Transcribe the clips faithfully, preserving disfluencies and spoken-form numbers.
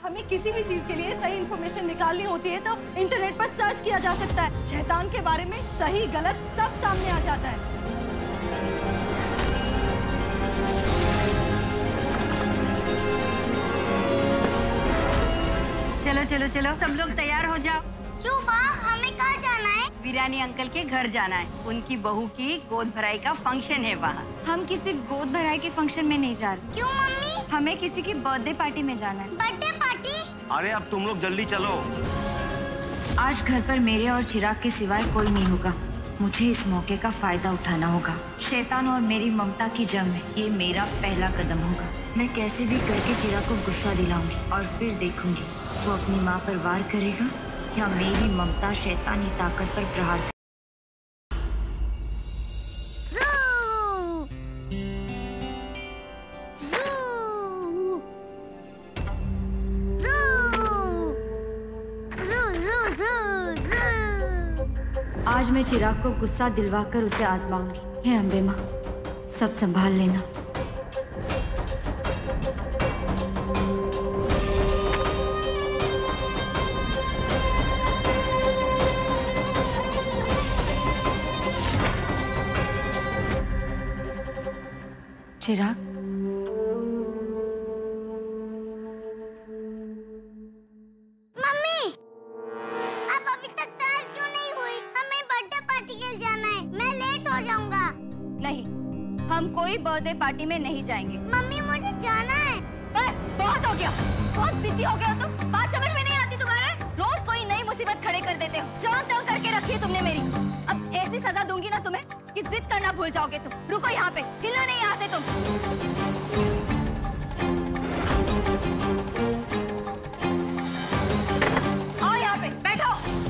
हमें किसी भी चीज के लिए सही इंफॉर्मेशन निकालनी होती है तो इंटरनेट पर सर्च किया जा सकता है। शैतान के बारे में सही गलत सब सामने आ जाता है। चलो चलो चलो सब लोग तैयार हो जाओ। क्यों बा, हमें कहाँ जाना है? वीरानी अंकल के घर जाना है। उनकी बहू की गोद भराई का फंक्शन है वहाँ। हम किसी गोद भराई के फंक्शन में नहीं जा रहे। क्यों मम्मी? हमें किसी की बर्थडे पार्टी में जाना है। Birthday party? अरे अब तुम लोग जल्दी चलो। आज घर पर मेरे और चिराग के सिवाय कोई नहीं होगा। मुझे इस मौके का फायदा उठाना होगा। शैतान और मेरी ममता की जंग में ये मेरा पहला कदम होगा। मैं कैसे भी करके चिराग को गुस्सा दिलाऊंगी और फिर देखूंगी वो अपनी माँ पर वार करेगा या मेरी ममता शैतानी ताकत पर प्रहार। आज मैं चिराग को गुस्सा दिलवाकर उसे आजमाऊंगी। हे अम्बे माँ, सब संभाल लेना। चिराग, मम्मी, आप अभी तक तैयार क्यों नहीं हुई? हमें बर्थडे पार्टी के लिए जाना है। मैं लेट हो जाऊंगा। नहीं, हम कोई बर्थडे पार्टी में नहीं जाएंगे। मम्मी, मुझे जाना है। बस बहुत हो गया, बहुत जिद्दी हो गया हो तुम। बात समझ में नहीं आती तुम्हारे? रोज कोई नई मुसीबत खड़े कर देते हो। जान तंग करके रखी है तुमने मेरी। अब ऐसी सजा दूंगी ना तुम्हें कि जिद करना भूल जाओगे तुम। रुको यहाँ पे, हिलना नहीं यहाँ से तुम। आओ यहाँ पे बैठो।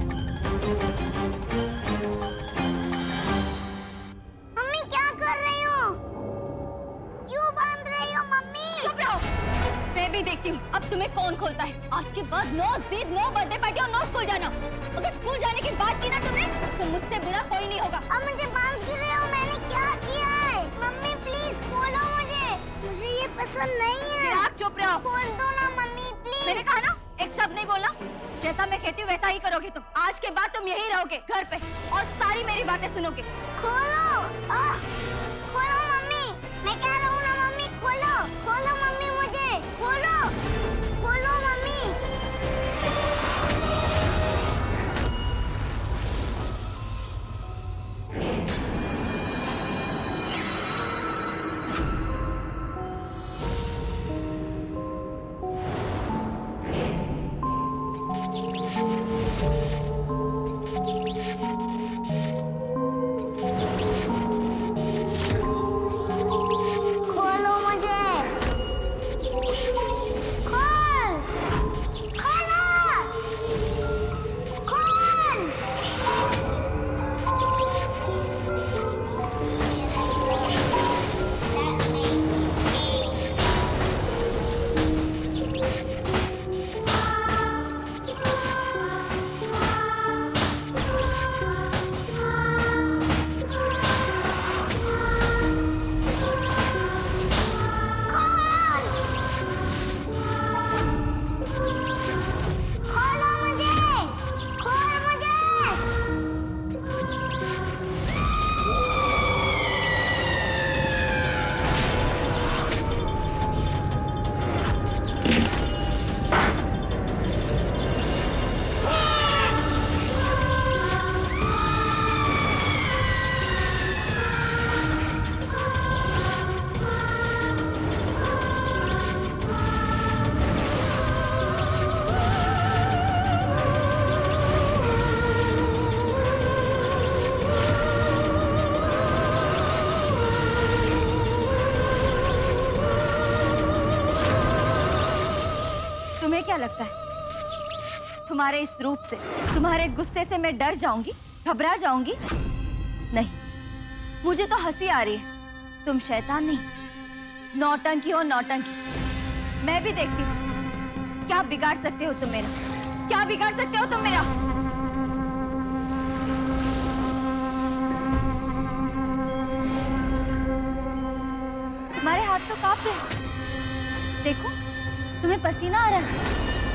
मम्मी, क्या कर रही हो? क्यों बांध रही हो मम्मी? चुप रहो, मैं भी देखती हूँ अब तुम्हें कौन खोलता है। आज के बाद नो जिद, नो बर्थडे पार्टी और नो स्कूल जाना। अगर स्कूल जाने की बात की ना तुमने तो मुझसे बुरा कोई नहीं होगा। अब मुझे बांध क्यों रहे हो? मैंने क्या किया है? मम्मी प्लीज खोलो मुझे। मुझे ये पसंद नहीं है। चिराग चुप रहो। खोल दो ना मम्मी प्लीज। मैंने कहा ना एक शब्द नहीं बोलना। जैसा मैं कहती हूँ वैसा ही करोगे तुम। आज के बाद तुम यही रहोगे घर पे और सारी मेरी बातें सुनोगे। खोलो, आह, खोलो मम्मी। मैं कह रहा हूँ ना मम्मी, खोलो खोलो मम्मी, मुझे खोलो खोलो मम्मी। खोलो मुझे, खोल, खोलो, खोल। खोलो मुझे, खोल मुझे। तुम्हें क्या लगता है तुम्हारे इस रूप से, तुम्हारे गुस्से से मैं डर जाऊंगी, घबरा जाऊंगी? नहीं, मुझे तो हंसी आ रही है। तुम शैतान नहीं, नौटंकी हो नौटंकी। मैं भी देखती हूँ क्या बिगाड़ सकते हो तुम मेरा, क्या बिगाड़ सकते हो तुम मेरा। तुम्हारे हाथ तो कांप रहे हैं। देखो, तुम्हें पसीना आ रहा है।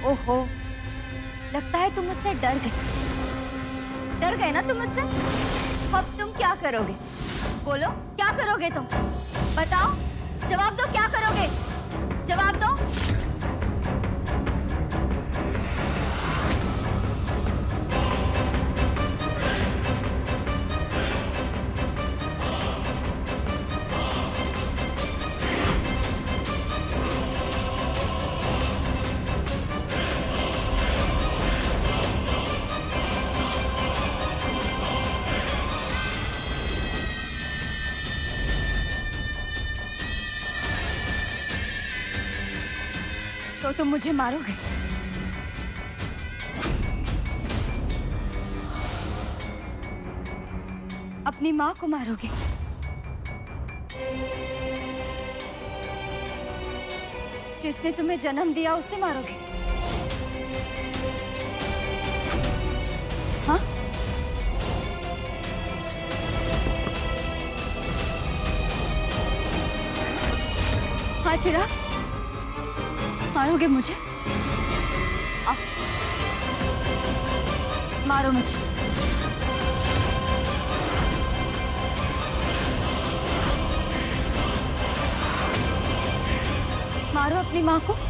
ओहो, लगता है तुम मुझसे डर गए। डर गए ना तुम मुझसे? अब तुम क्या करोगे? बोलो, क्या करोगे तुम? बताओ, जवाब दो, क्या करोगे? जवाब दो। तो तुम मुझे मारोगे? अपनी माँ को मारोगे? जिसने तुम्हें जन्म दिया उसे मारोगे? हाँ? हाँ चिराग, मारोगे मुझे? आओ, मारो मुझे। मारो अपनी माँ को।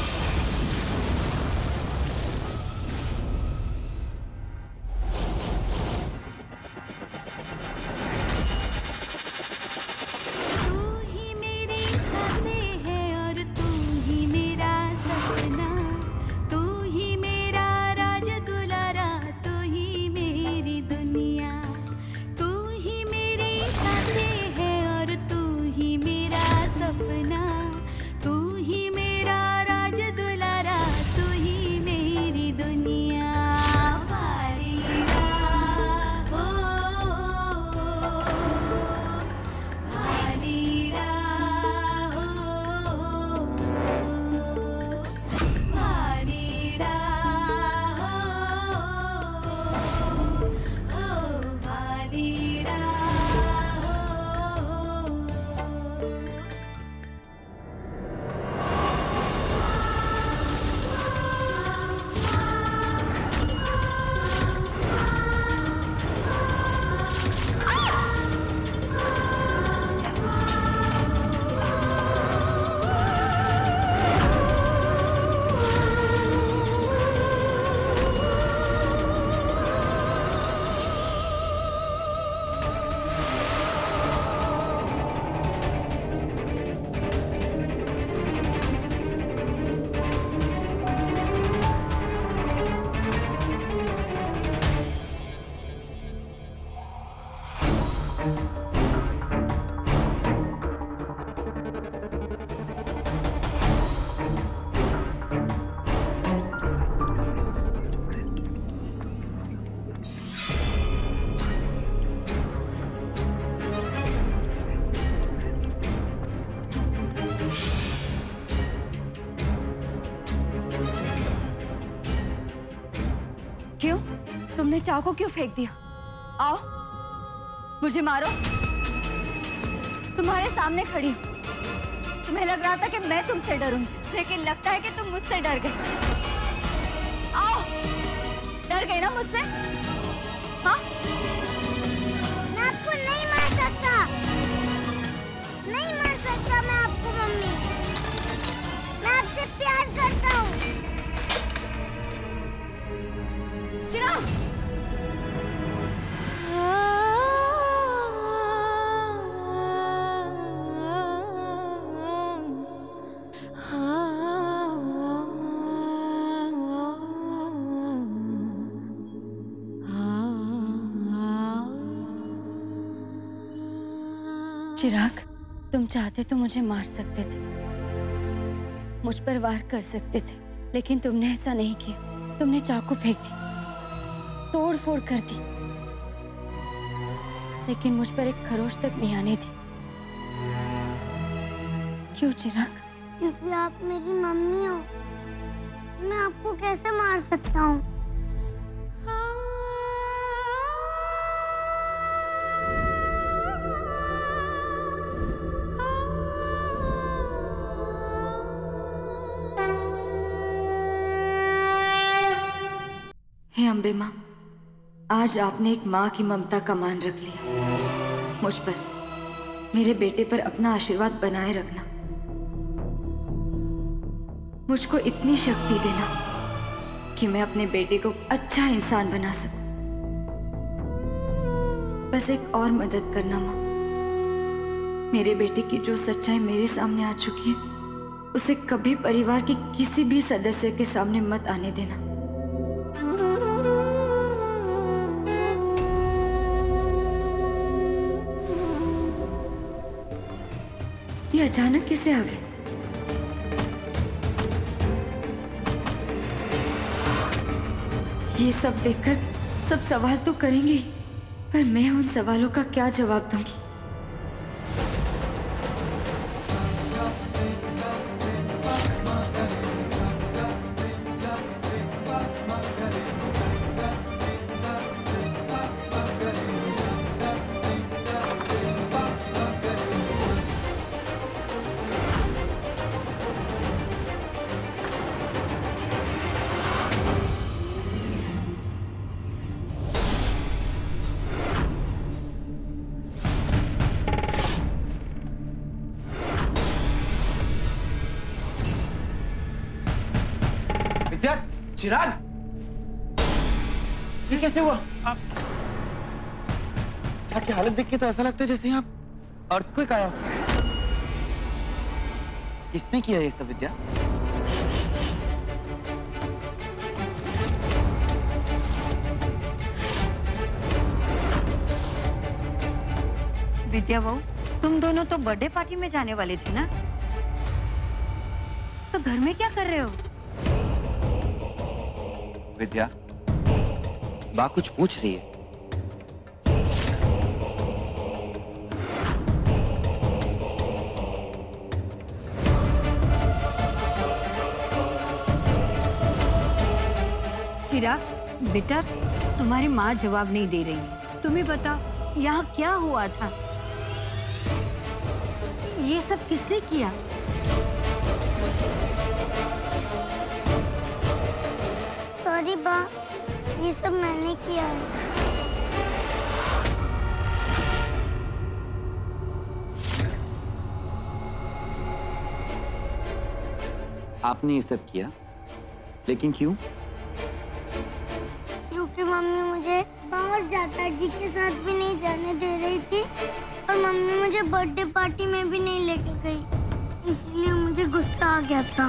क्यों? तुमने चाकू क्यों फेंक दिया? आओ, मुझे मारो। तुम्हारे सामने खड़ी हूँ। तुम्हें लग रहा था कि मैं तुमसे डरूंगी, लेकिन लगता है कि तुम मुझसे डर गए। आओ, डर गए ना मुझसे? हाँ? मैं आपको नहीं मार सकता। नहीं मार सकता मैं आपको मम्मी। मैं आपसे प्यार करता हूँ। चिराग! चिराग, तुम चाहते तो मुझे मार सकते थे, मुझ पर वार कर सकते थे, लेकिन तुमने ऐसा नहीं किया। तुमने चाकू फेंक दी, तोड़ फोड़ कर दी, लेकिन मुझ पर एक खरोच तक नहीं आने दी। क्यों चिराग? क्योंकि आप मेरी मम्मी हो। मैं आपको कैसे मार सकता हूँ? अम्बे माँ, आज आपने एक माँ की ममता का मान रख लिया। मुझ पर, मेरे बेटे पर अपना आशीर्वाद बनाए रखना। मुझको इतनी शक्ति देना कि मैं अपने बेटे को अच्छा इंसान बना सकूं। बस एक और मदद करना माँ, मेरे बेटे की जो सच्चाई मेरे सामने आ चुकी है उसे कभी परिवार के किसी भी सदस्य के सामने मत आने देना। ये अचानक कैसे आ गए? ये सब देखकर सब सवाल तो करेंगे ही, पर मैं उन सवालों का क्या जवाब दूंगी? चिराग, ये कैसे हुआ? आप आपकी हालत देख के तो ऐसा लगता है जैसे यहाँ अर्थक्वेक आया। किसने किया ये सब विद्या? विद्या बहू, तुम दोनों तो बर्थडे पार्टी में जाने वाले थे ना, तो घर में क्या कर रहे हो? विद्या, माँ कुछ पूछ रही है। चिराग बेटा, तुम्हारी माँ जवाब नहीं दे रही है। तुम्हें बताओ यहाँ क्या हुआ था? ये सब किसने किया? सॉरी बा, ये सब मैंने किया है। आपने ये सब किया, लेकिन क्यों? क्योंकि मम्मी मुझे बाहर जाता जी के साथ भी नहीं जाने दे रही थी और मम्मी मुझे बर्थडे पार्टी में भी नहीं लेके गई, इसलिए मुझे गुस्सा आ गया था।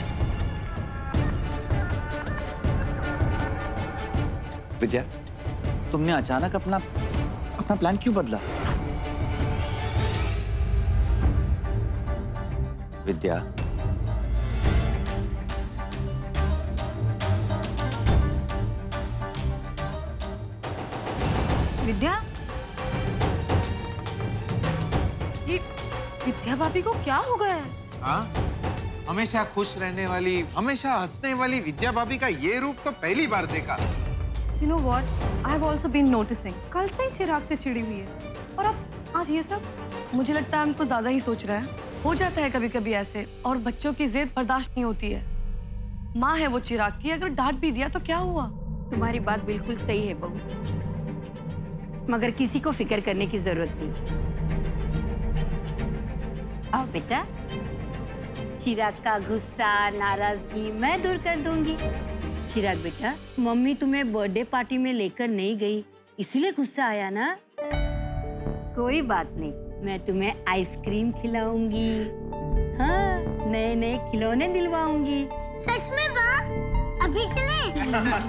विद्या, तुमने अचानक अपना अपना प्लान क्यों बदला? विद्या, विद्या, ये विद्या भाभी को क्या हो गया है? हाँ, हमेशा खुश रहने वाली, हमेशा हंसने वाली विद्या भाभी का ये रूप तो पहली बार देखा। You know what? I've also been noticing. कल से ही चिराग से चिड़ी हुई है और अब आज ये सब। मुझे लगता है हमको ज्यादा ही सोच रहा है। हो जाता है कभी कभी ऐसे, और बच्चों की जिद बर्दाश्त नहीं होती है। माँ है वो चिराग की, अगर डांट भी दिया तो क्या हुआ? तुम्हारी बात बिल्कुल सही है बहू, मगर किसी को फिक्र करने की जरूरत नहीं। आओ बेटा, चिराग का गुस्सा, नाराजगी मैं दूर कर दूंगी। चिराग बेटा, मम्मी तुम्हें बर्थडे पार्टी में लेकर नहीं गई, इसीलिए गुस्सा आया ना? कोई बात नहीं, मैं तुम्हें आइसक्रीम खिलाऊंगी, हाँ, नए नए खिलौने दिलवाऊंगी। सच में बा? अभी चलें?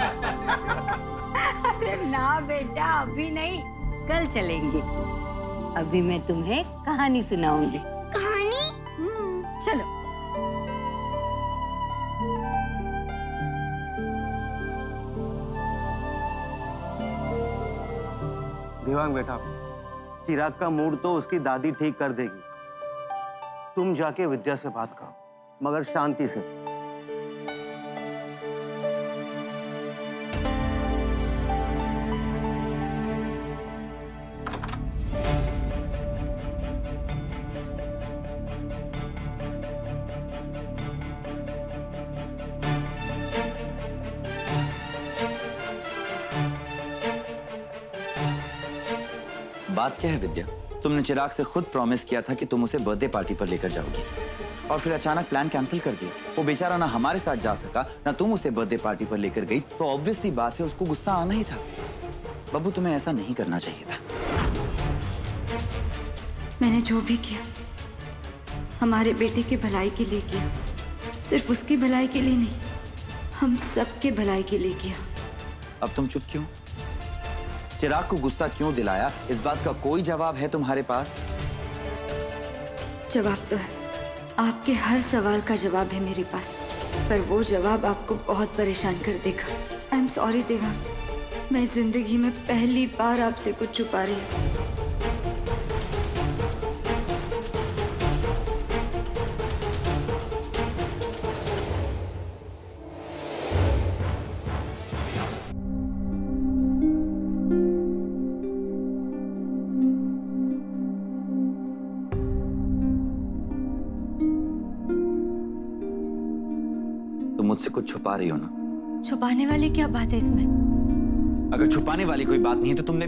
अरे ना बेटा, अभी नहीं, कल चलेंगे। अभी मैं तुम्हें कहानी सुनाऊंगी। कहानी? हम्म, चलो। दिवांग बेटा, चिराग का मूड तो उसकी दादी ठीक कर देगी। तुम जाके विद्या से बात करो, मगर शांति से। बात क्या है विद्या? तुमने चिराग से खुद प्रॉमिस किया था कि तुम उसे बर्थडे पार्टी पर लेकर जाओगी, और फिर अचानक प्लान कैंसिल कर दिया। वो बेचारा ना हमारे साथ जा सका, ना तुम उसे बर्थडे पार्टी पर लेकर गई, तो ऑब्वियस सी बात है उसको गुस्सा आना ही था। बब्बू, तुम्हें ऐसा नहीं करना चाहिए था। मैंने जो भी किया हमारे बेटे की भलाई के लिए किया, सिर्फ उसकी भलाई के लिए नहीं, हम सबके भलाई के लिए किया। अब तुम चुप क्यों? चिराग को गुस्सा क्यों दिलाया, इस बात का कोई जवाब है तुम्हारे पास? जवाब तो है, आपके हर सवाल का जवाब है मेरे पास, पर वो जवाब आपको बहुत परेशान कर देगा। आई एम सॉरी देवांग, मैं जिंदगी में पहली बार आपसे कुछ छुपा रही हूँ। मुझसे कुछ छुपा रही हो ना? छुपाने वाली क्या बात है इसमें? अगर छुपाने वाली कोई बात नहीं है तो तुमने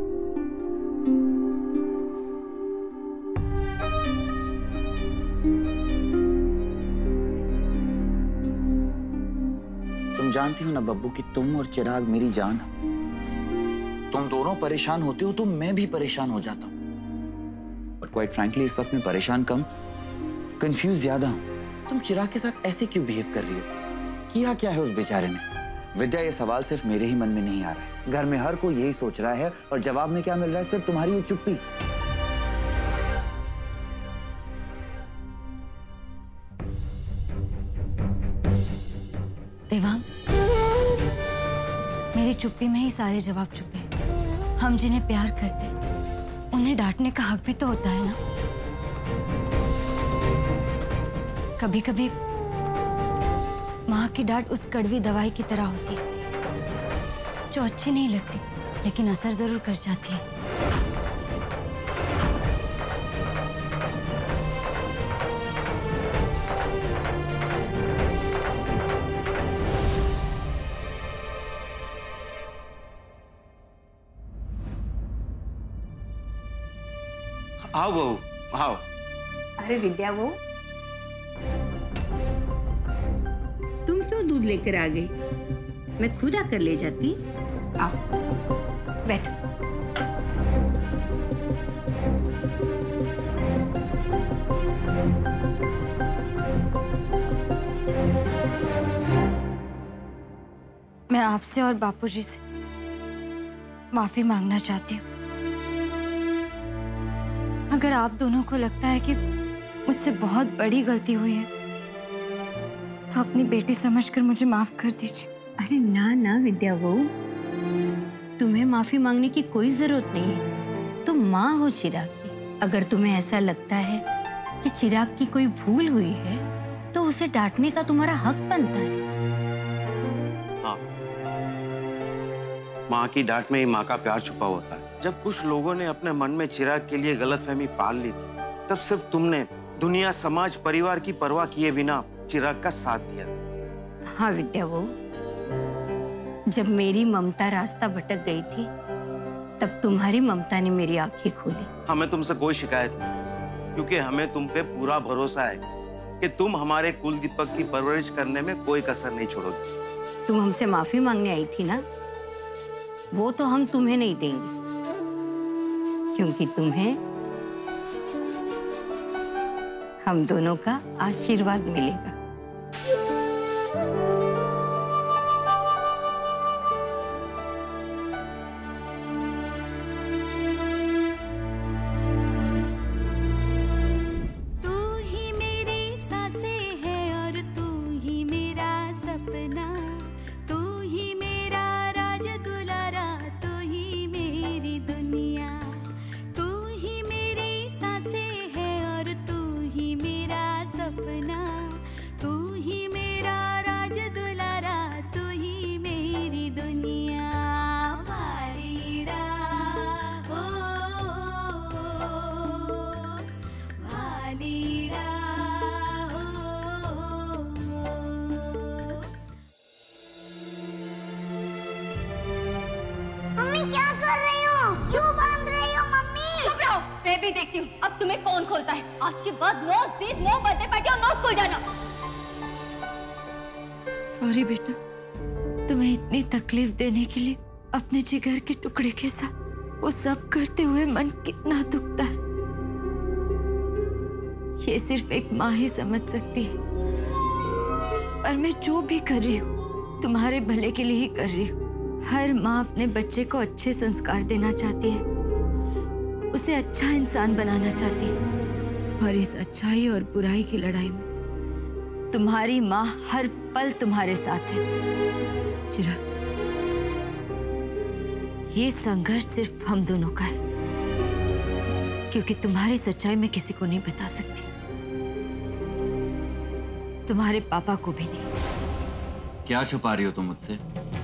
तुम जानती हो ना बब्बू कि तुम और चिराग मेरी जान हो। तुम दोनों परेशान होते हो तो मैं भी परेशान हो जाता हूं। बट क्वाइट फ्रैंकली इस वक्त मैं परेशान कम, कंफ्यूज ज्यादा हूं। तुम चिराग के साथ ऐसे क्यों बिहेव कर रही हो? किया क्या है उस बेचारे ने? विद्या, ये सवाल सिर्फ मेरे ही मन में नहीं आ रहा है, घर में हर कोई यही सोच रहा है, और जवाब में क्या मिल रहा है? सिर्फ तुम्हारी ये चुप्पी। देवांग, मेरी चुप्पी में ही सारे जवाब छुपे। हम जिन्हें प्यार करते उन्हें डांटने का हक भी तो होता है ना। कभी कभी माँ की डांट उस कड़वी दवाई की तरह होती है जो अच्छी नहीं लगती लेकिन असर जरूर कर जाती है। आओ बहू, आओ। अरे विद्या, वो तुम क्यों दूध लेकर आ गई? मैं खुद आकर ले जाती। आओ बैठो। मैं आपसे और बापूजी से माफी मांगना चाहती हूँ। अगर आप दोनों को लगता है कि मुझसे बहुत बड़ी गलती हुई है तो अपनी बेटी समझकर मुझे माफ कर दीजिए। अरे ना ना विद्या बहू, तुम्हें माफी मांगने की कोई जरूरत नहीं है। तुम माँ हो चिराग की। अगर तुम्हें ऐसा लगता है कि चिराग की कोई भूल हुई है तो उसे डांटने का तुम्हारा हक बनता है। हाँ, माँ की डांट में ही माँ का प्यार छुपा होता है। जब कुछ लोगों ने अपने मन में चिराग के लिए गलतफहमी पाल ली थी, तब सिर्फ तुमने दुनिया, समाज, परिवार की परवाह किए बिना चिराग का साथ दिया था। हाँ विद्या बहू, जब मेरी ममता रास्ता भटक गई थी तब तुम्हारी ममता ने मेरी आंखें खोली। हमें तुमसे कोई शिकायत नहीं, क्योंकि हमें तुम पे पूरा भरोसा है कि तुम हमारे कुल दीपक की परवरिश करने में कोई कसर नहीं छोड़ोगे। तुम हमसे माफी मांगने आई थी ना, वो तो हम तुम्हें नहीं देंगे, क्योंकि तुम्हें हम दोनों का आशीर्वाद मिलेगा। मैं भी देखती हूँ अब तुम्हें कौन खोलता है। आज के बाद नो जिद, नो बर्थडे पार्टी और नो स्कूल जाना। सॉरी बेटा, तुम्हें इतनी तकलीफ देने के लिए। अपने जिगर के टुकड़े के साथ वो सब करते हुए मन कितना दुखता है, ये सिर्फ एक माँ ही समझ सकती है। पर मैं जो भी कर रही हूँ तुम्हारे भले के लिए ही कर रही हूँ। हर माँ अपने बच्चे को अच्छे संस्कार देना चाहती है, उसे अच्छा इंसान बनाना चाहती है। और इस अच्छाई और बुराई की लड़ाई में तुम्हारी माँ हर पल तुम्हारे साथ है। चिराग, ये संघर्ष सिर्फ हम दोनों का है, क्योंकि तुम्हारी सच्चाई मैं किसी को नहीं बता सकती, तुम्हारे पापा को भी नहीं। क्या छुपा रही हो तुम मुझसे?